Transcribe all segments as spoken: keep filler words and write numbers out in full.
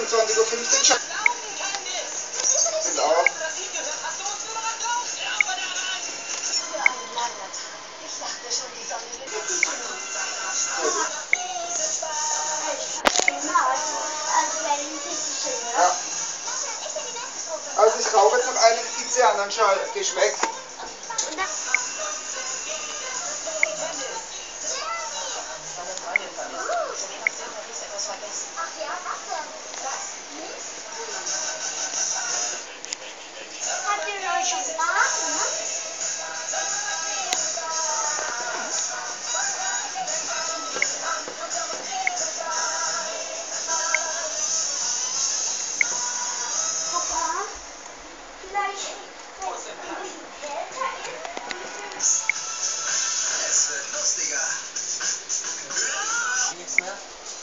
fünfundzwanzig Uhr fünfzehn. Genau. Ja. Also ich kaufe jetzt noch eine Pizza an, dann geschmeckt. Habt ihr euch schon Spaß, ne? Papa, vielleicht, wenn es ein bisschen kälter ist. Es wird lustiger. Nichts mehr?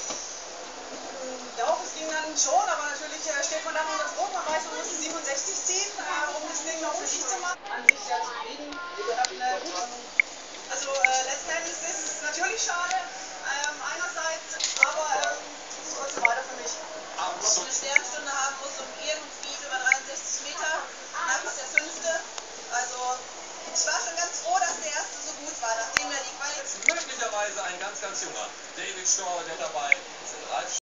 Doch, es ging dann schon, aber natürlich äh, steht man dann unter Druck. Man weiß, man muss die siebenundsechzig ziehen, äh, um das Ding noch für sich zu machen. An sich sehr zufrieden. Wir hatten eine gute. Also äh, letzten Endes ist es natürlich schade, ähm, einerseits, aber ähm, es ist trotzdem weiter für mich. Dass man eine Sternstunde haben muss, um irgendwie über dreiundsechzig Meter, knapp ist der fünfte. Also ich war schon ganz froh, dass der erste so gut war, nachdem er die Qualität. Möglicherweise ein ganz, ganz junger David Storr, der dabei ist.